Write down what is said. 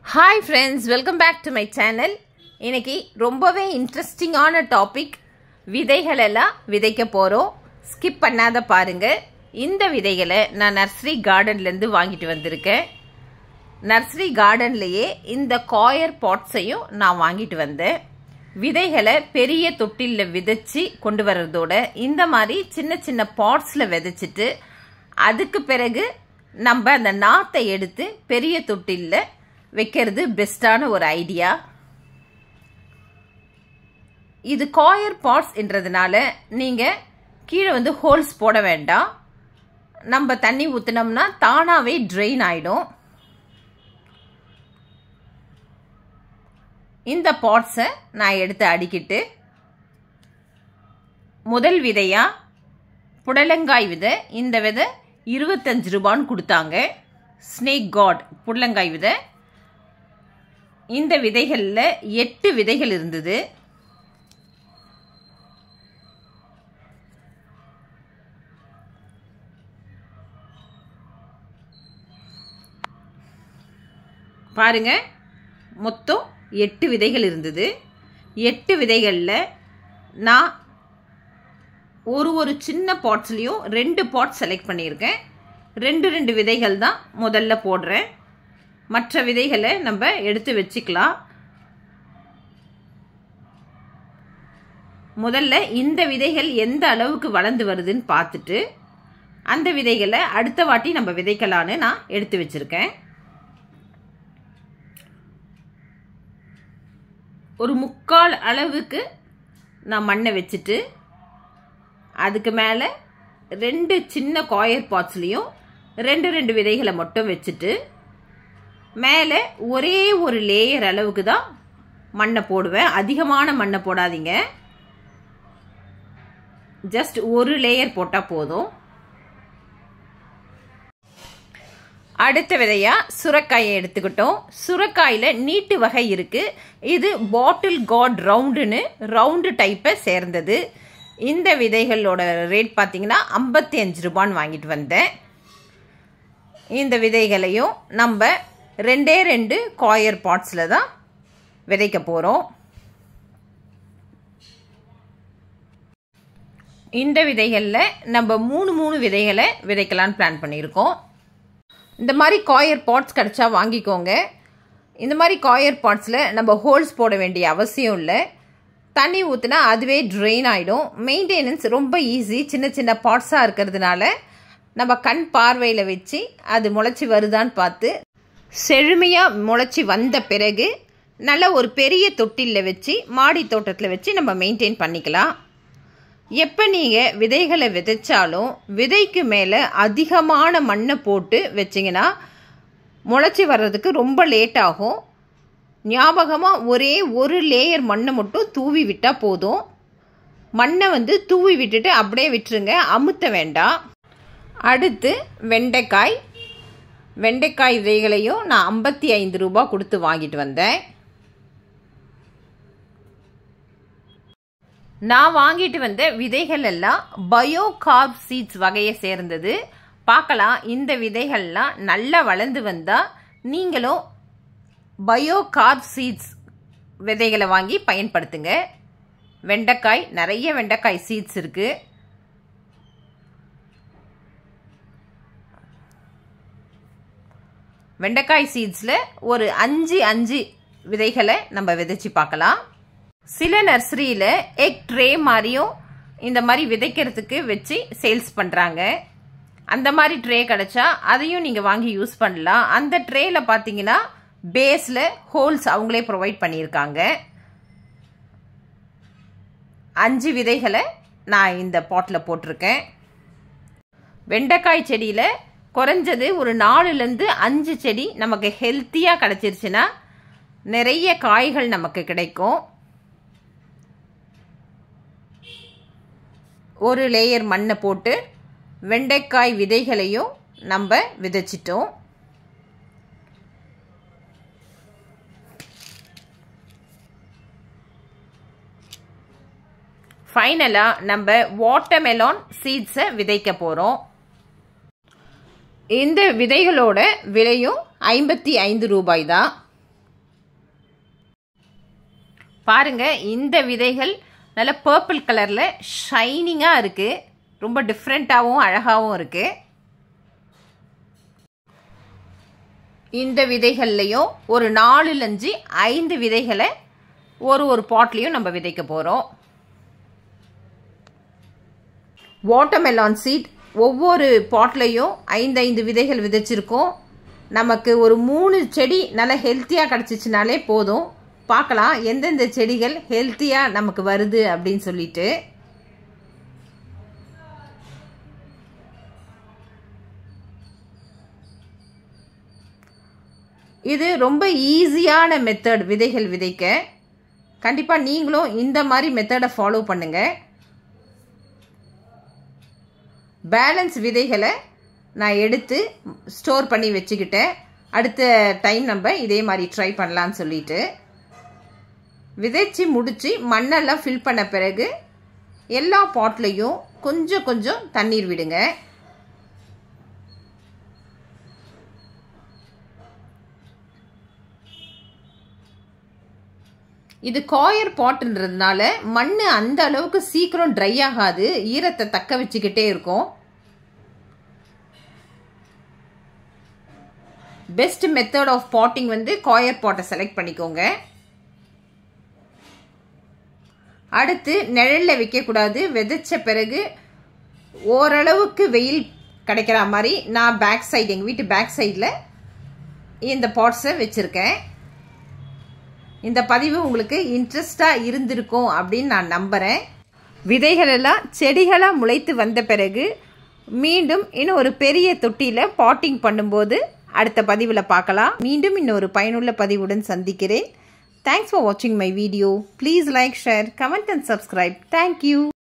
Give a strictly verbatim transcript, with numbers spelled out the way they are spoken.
Hi friends, welcome back to my channel. இன்னைக்கு ரொம்பவே இன்ட்ரெஸ்டிங்கான டாபிக். விதைகள் எல்லாம் விதைக்க போறோம். ஸ்கிப் பண்ணாத பாருங்க. இந்த விதைகளை நான் நர்சரி கார்டன்ல இருந்து வாங்கிட்டு வந்திருக்கேன். நர்சரி கார்டன்லயே இந்த coir பாட்ஸையும் நான் வாங்கிட்டு வந்தேன். விதைகளை பெரிய தொட்டில்ல விதைச்சி கொண்டு வரதோட இந்த மாதிரி சின்ன சின்ன பாட்ஸ்ல விதைச்சிட்டு அதுக்கு பிறகு நம்ம அந்த நாத்தை எடுத்து பெரிய தொட்டில்ல வைக்கிறது பெஸ்டான ஒரு ஐடியா. இது coir பாட்ஸ் என்றதுனால நீங்க கீழே வந்து ஹோல்ஸ் போட வேண்டாம். நம்ம தண்ணி ஊத்தினோம்னா தானாவே ட்ரெயின் ஆயிடும். இந்த பாட்ஸை நான் எடுத்து அடிக்கிட்டு முதல் விதையா புடலங்காய் விதை. இந்த விதை இருபத்தஞ்சு ரூபான்னு கொடுத்தாங்க. ஸ்னேக் காட் புடலங்காய் விதை. இந்த விதைகளில் எட்டு விதைகள் இருந்தது. பாருங்க, மொத்தம் எட்டு விதைகள் இருந்தது. எட்டு விதைகளில் நான் ஒரு ஒரு சின்ன பாட்ஸ்லையும் ரெண்டு பாட்ஸ் செலக்ட் பண்ணியிருக்கேன். ரெண்டு ரெண்டு விதைகள் தான் முதல்ல போடுறேன். மற்ற விதைகளை நம்ம எடுத்து வச்சுக்கலாம். முதல்ல இந்த விதைகள் எந்த அளவுக்கு வளர்ந்து வருதுன்னு பார்த்துட்டு அந்த விதைகளை அடுத்த வாட்டி நம்ம விதைக்கலான்னு நான் எடுத்து வச்சிருக்கேன். ஒரு முக்கால் அளவுக்கு நான் மண்ணை வச்சுட்டு அதுக்கு மேலே ரெண்டு சின்ன coir பாட்ஸ்லையும் ரெண்டு ரெண்டு விதைகளை மட்டும் வச்சுட்டு மேலே ஒரே ஒரு லேயர் அளவுக்கு தான் மண்ணை போடுவேன். அதிகமான மண்ணை போடாதீங்க. ஜஸ்ட் ஒரு லேயர் போட்டால் போதும். அடுத்த விதையா சுரைக்காயை எடுத்துக்கிட்டோம். சுரைக்காயில் நீட்டு வகை இருக்கு. இது பாட்டில் காட் ரவுண்டுன்னு ரவுண்டு டைப்பை சேர்ந்தது. இந்த விதைகளோட ரேட் பார்த்தீங்கன்னா ஐம்பத்தி அஞ்சு ரூபான்னு வாங்கிட்டு வந்தேன். இந்த விதைகளையும் நம்ம ரெண்டே ரெண்டு coir பாட்ஸில் தான் விதைக்க போகிறோம். இந்த விதைகளில் நம்ம மூணு மூணு விதைகளை விதைக்கலான்னு பிளான் பண்ணியிருக்கோம். இந்த மாதிரி coir பாட்ஸ் கிடச்சா வாங்கிக்கோங்க. இந்த மாதிரி coir பாட்ஸில் நம்ம ஹோல்ஸ் போட வேண்டிய அவசியம் இல்லை. தண்ணி ஊற்றினா அதுவே ட்ரெயின் ஆகிடும். மெயின்டெனன்ஸ் ரொம்ப ஈஸி. சின்ன சின்ன பாட்ஸாக இருக்கிறதுனால நம்ம கண் பார்வையில் வச்சு அது முளைச்சி வருதான்னு பார்த்து செழுமையாக முளைச்சி வந்த பிறகு நல்ல ஒரு பெரிய தொட்டிலில் வச்சு மாடி தோட்டத்தில் வச்சு நம்ம மெயின்டைன் பண்ணிக்கலாம். எப்போ நீங்கள் விதைகளை விதைச்சாலும் விதைக்கு மேலே அதிகமான மண்ணை போட்டு வச்சிங்கன்னா முளைச்சி வர்றதுக்கு ரொம்ப லேட் ஆகும். ஞாபகமாக ஒரே ஒரு லேயர் மண்ணை மட்டும் தூவி விட்டால் போதும். மண்ணை வந்து தூவி விட்டுட்டு அப்படியே விட்டுருங்க, அமுத்த வேண்டாம். அடுத்து வெண்டைக்காய். வெண்டைக்காய் விதைகளையும் நான் ஐம்பத்தி ஐந்து ரூபா கொடுத்து வாங்கிட்டு வந்தேன். நான் வாங்கிட்டு வந்த விதைகள் எல்லாம் பயோ கார்ப் சீட்ஸ் வகையை சேர்ந்தது. பார்க்கலாம், இந்த விதைகள்லாம் நல்லா வளர்ந்து வந்தால் நீங்களும் பயோ கார்ப் சீட்ஸ் விதைகளை வாங்கி பயன்படுத்துங்க. வெண்டைக்காய் நிறைய வெண்டைக்காய் சீட்ஸ் இருக்குது. வெண்டைக்காய் சீட்ஸில் ஒரு அஞ்சு அஞ்சு விதைகளை நம்ம விதைச்சி பார்க்கலாம். சில நர்சரியில் எக் ட்ரே மாதிரியும் இந்த மாதிரி விதைக்கிறதுக்கு வச்சு சேல்ஸ் பண்ணுறாங்க. அந்த மாதிரி ட்ரே கிடச்சா அதையும் நீங்கள் வாங்கி யூஸ் பண்ணலாம். அந்த ட்ரேயில் பார்த்தீங்கன்னா பேஸில் ஹோல்ஸ் அவங்களே ப்ரொவைட் பண்ணியிருக்காங்க. அஞ்சு விதைகளை நான் இந்த பாட்டில் போட்டிருக்கேன். வெண்டைக்காய் செடியில் குறைஞ்சது ஒரு நாலுலேருந்து அஞ்சு செடி நமக்கு ஹெல்த்தியாக கிடச்சிருச்சுன்னா நிறைய காய்கள் நமக்கு கிடைக்கும். ஒரு லேயர் மண்ணை போட்டு வெண்டைக்காய் விதைகளையும் நம்ம விதைச்சிட்டோம். ஃபைனலாக நம்ம வாட்டர்மெலான் சீட்ஸை விதைக்க போகிறோம். இந்த விதைகளோட விலையும் ஐம்பத்தி ஐந்து ரூபாய் தான். பாருங்க, இந்த விதைகள் நல்ல பர்பிள் கலரில் ஷைனிங்காக இருக்குது. ரொம்ப டிஃப்ரெண்ட்டாகவும் அழகாகவும் இருக்குது. இந்த விதைகள்லையும் ஒரு நாலுலஞ்சு ஐந்து விதைகளை ஒரு ஒரு பாட்லேயும் நம்ம விதைக்க போகிறோம். வாட்டர்மெலான் சீட் ஒவ்வொரு பாட்லேயும் ஐந்து ஐந்து விதைகள் விதைச்சிருக்கோம். நமக்கு ஒரு மூணு செடி நல்லா ஹெல்த்தியாக கிடச்சிச்சினாலே போதும். பார்க்கலாம் எந்தெந்த செடிகள் ஹெல்த்தியாக நமக்கு வருது அப்படின்னு சொல்லிட்டு. இது ரொம்ப ஈஸியான மெத்தட் விதைகள் விதைக்க. கண்டிப்பாக நீங்களும் இந்த மாதிரி மெத்தடை ஃபாலோ பண்ணுங்கள். பேலன்ஸ் விதைகளை நான் எடுத்து ஸ்டோர் பண்ணி வச்சுக்கிட்டேன். அடுத்த டைம் நம்ம இதே மாதிரி ட்ரை பண்ணலான்னு சொல்லிட்டு விதைச்சி முடித்து மண்ணெல்லாம் ஃபில் பண்ண பிறகு எல்லா பாட்லேயும் கொஞ்சம் கொஞ்சம் தண்ணீர் விடுங்க. இது காயர் பாட்டுன்றதுனால மண் அந்த அளவுக்கு சீக்கிரம் ட்ரை ஆகாது, ஈரத்தை தக்க வச்சுக்கிட்டே இருக்கும். பெஸ்ட் மெத்தட் ஆஃப் பாட்டிங் வந்து காயர் பாட்டை செலக்ட் பண்ணிக்கோங்க. அடுத்து நிழலில் வைக்கக்கூடாது. விதைச்ச பிறகு ஓரளவுக்கு வெயில் கிடைக்கிற மாதிரி நான் பேக் சைடு, எங்கள் வீட்டு பேக் சைடில் இந்த பாட்ஸை வச்சுருக்கேன். இந்த பதிவு உங்களுக்கு இன்ட்ரெஸ்டாக இருந்திருக்கும் அப்படின்னு நான் நம்புகிறேன். விதைகளெல்லாம் செடிகளாக முளைத்து வந்த பிறகு மீண்டும் இன்னும் ஒரு பெரிய தொட்டியில் பாட்டிங் பண்ணும்போது அடுத்த பதிவில் பார்க்கலாம். மீண்டும் இன்னொரு பயனுள்ள பதிவுடன் சந்திக்கிறேன். Thanks for watching my video. Please like, share, comment and subscribe. Thank you.